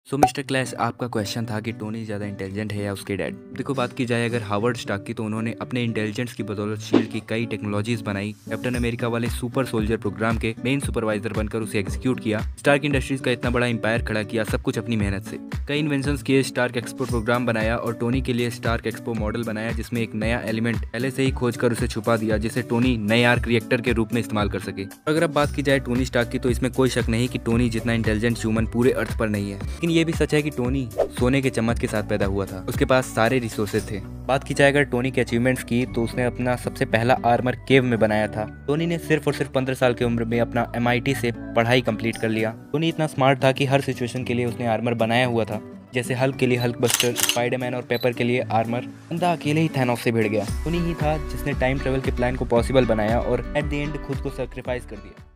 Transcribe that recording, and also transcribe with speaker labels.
Speaker 1: सो mister Clash, आपका question था कि टोनी ज़्यादा इंटेलिजेंट है या उसके डैड। देखो, बात की जाए अगर हावर्ड स्टार्क की, तो उन्होंने अपने इंटेलिजेंस की बदौलत शील्ड की कई टेक्नोलॉजीज बनाई। कैप्टन अमेरिका वाले सुपर सोल्जर प्रोग्राम के मेन सुपरवाइजर बनकर उसे एग्जीक्यूट किया। स्टार्क इंडस्ट्रीज का इतना बड़ा एम्पायर खड़ा किया, सब कुछ अपनी मेहनत से। कई इन्वेंशंस किए, स्टार्क एक्सपो प्रोग्राम बनाया और टोनी के लिए स्टार्क एक्सपो मॉडल बनाया, जिसमें एक नया एलिमेंट पहले से ही खोज कर उसे छुपा दिया, जिसे टोनी नए आर्क रिएक्टर के रूप में इस्तेमाल कर सके। अगर अब बात की जाए टोनी स्टार्क की, तो इसमें कोई शक नहीं कि टोनी जितना इंटेलिजेंट ह्यूमन पूरे अर्थ पर नहीं है। लेकिन ये भी सच है कि टोनी सोने के चम्मच के साथ पैदा हुआ था। उसके पास सारे रिसोर्सेज थे। बात की जाए अगर टोनी के अचीवमेंट्स की, तो उसने अपना सबसे पहला आर्मर केव में बनाया था। टोनी ने सिर्फ और सिर्फ 15 साल की उम्र में अपना MIT से पढ़ाई कंप्लीट कर लिया। टोनी इतना स्मार्ट था कि हर सिचुएशन के लिए उसने आर्मर बनाया हुआ था। जैसे हल्क के लिए हल्क बस्टर, स्पाइडरमैन और पेपर के लिए आर्मर। बंदा अकेले ही थैनोस से भिड़ गया। टोनी ही था जिसने टाइम ट्रेवल के प्लान को पॉसिबल बनाया और एट द एंड खुद को सैक्रिफाइस कर दिया।